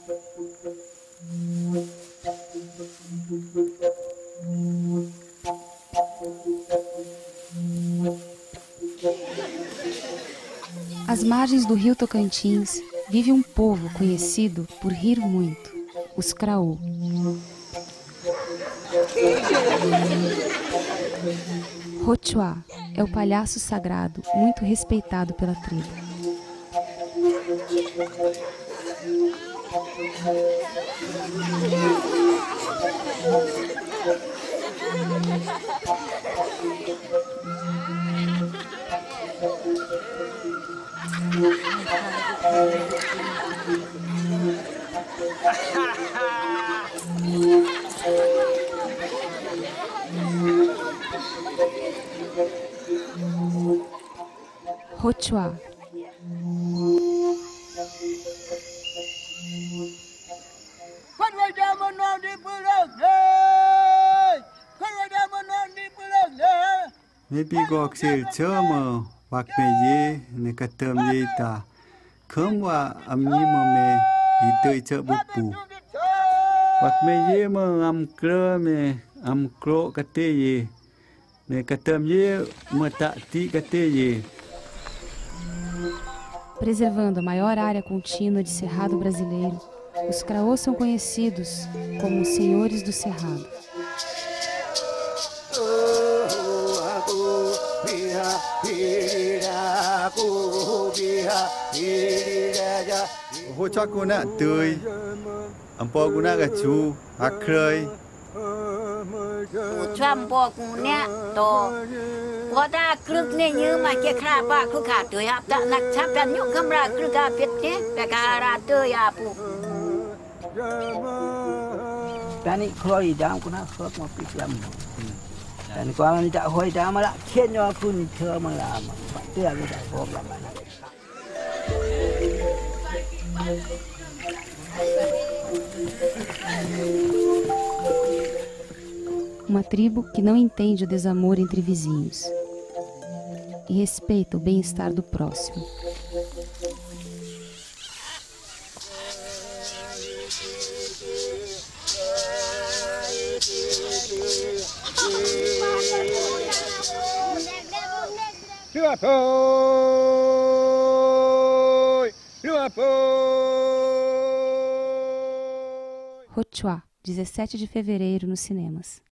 Às margens do rio Tocantins vive um povo conhecido por rir muito, os Craô. Hotxuá é o palhaço sagrado muito respeitado pela tribo. Hotxuá. Mấy bị gọc xịt chớ mà bạc mẹ dê nè cắt tầm dê ta khớm và âm nhí mà mẹ ý tươi chớ bụt bù bạc mẹ dê mà âm krơ mẹ âm krô cắt tê dê nè cắt tầm dê mà tạ tí cắt tê dê. Preservando a maior área contínua de cerrado brasileiro, os Craô são conhecidos como os senhores do cerrado. Hotxuá cô nạ tươi, po cô nạ gà chú, hạc khơi. Hotxuá po cô nạ to, có ta cực này như mà kia khá ba cứ khá tươi hạp ta nạc chắp chân nhục khâm ra cứ gà biết nhé, bè khá ra tươi à phụ. Tani khơi đám cô nạ khớp một cái châm. Dan kalau ni tak hoi dah malah kiannya aku ni ke malam. Pasti aku tak problem mana. Uma tribo que não entende o desamor entre vizinhos e respeita o bem-estar do próximo. Hotxuá, 17 de fevereiro nos cinemas.